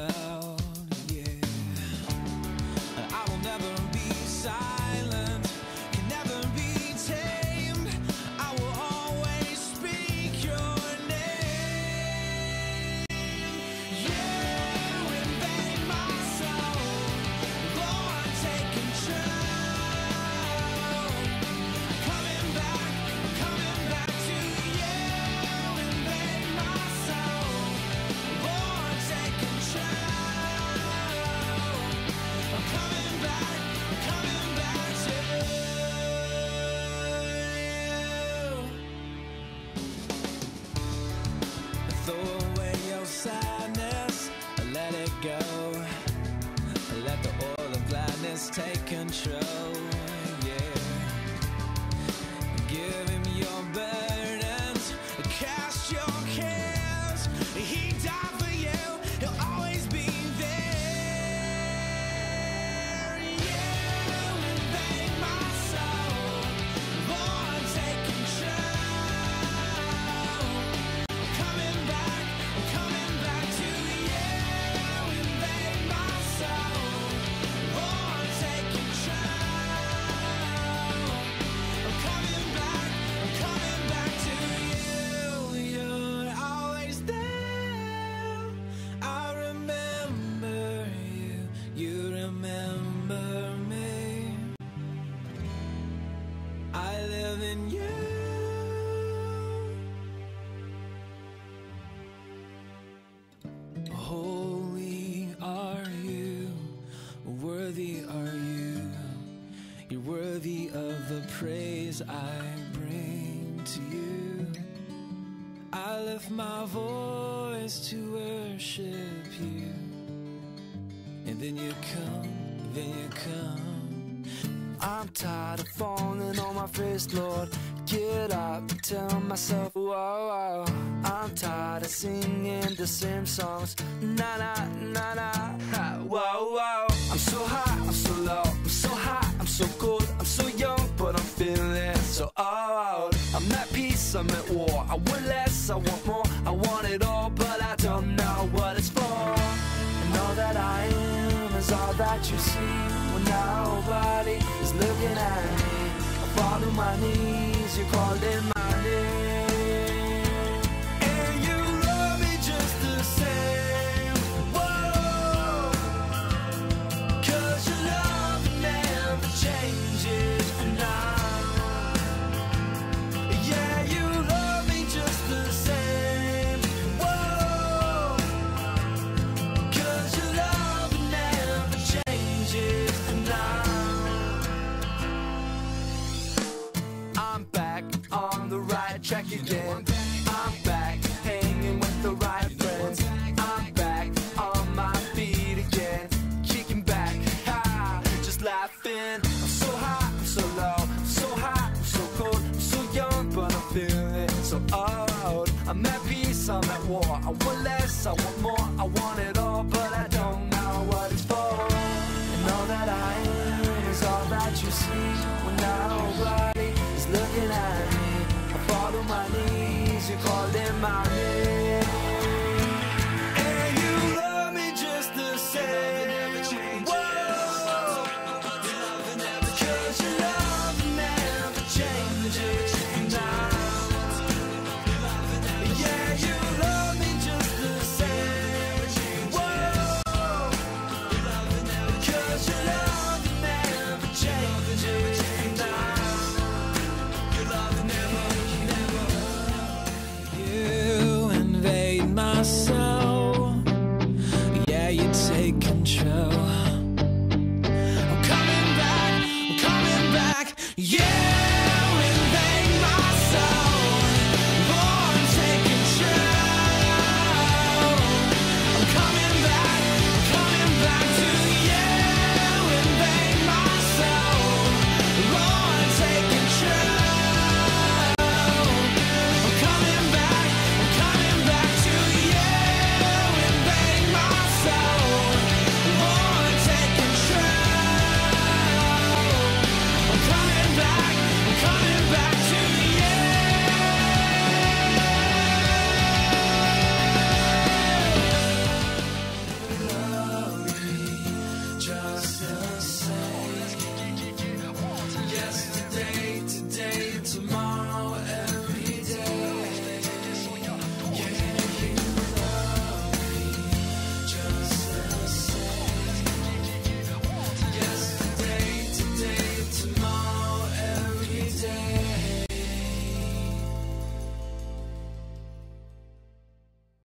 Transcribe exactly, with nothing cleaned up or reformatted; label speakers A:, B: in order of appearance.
A: loud, yeah. I will never be silent, can never be tamed. I will always speak your name. You invade my soul, Lord, take control. Coming back, coming back to you. Invade my soul, Lord, take control. I'm coming back, I'm coming back to you. Throw away your sadness, let it go. Let the oil of gladness take control, yeah. Give him your burdens, cast your cares. He died for you, he'll always be there. You invade my soul, Lord, take control. I'm coming back, I'm coming back to you. Invade my soul, Lord, take control. I'm coming back, I'm coming back to you. You're always there. I remember you, you remember me. I live in you. Holy are you, worthy are you. You're worthy of the praise I bring to you. I lift my voice to worship you. And then you come, then you come. I'm tired of falling on my face, Lord. Get up, tell myself, whoa, whoa. I'm tired of singing the same songs. Na na na na, ha, whoa, whoa. I'm so high, I'm so low. I'm so high, I'm so cold. I'm so young, but I'm feeling so old. I'm at peace, I'm at war. I want less, I want more. I want it all, but I don't know what it's for. And all that I am is all that you see. When nobody is looking at me, I fall to my knees, you calling my name. And you love me just the same. Whoa, 'cause your love never changes now. Yeah, you love me just the same. Whoa, 'cause your love never changes now. I'm back on the right track again. I'm back hanging with the right friends. I'm back on my feet again, kicking back, ha, just laughing. I'm so high, I'm so low, I'm so high, I'm so cold, I'm so young, but I'm feeling so old. I'm at peace, I'm at war. I want less, I want more, I want it all, but I don't know what it's for. And all that I am is all that you see. When nobody is looking at me, I fall to my knees, you calling my name. And you love me just the same. Whoa, 'cause your love never changes now. Yeah, you love me just the same. Whoa, 'cause your love never changes now. You invade my soul, yeah, you take control.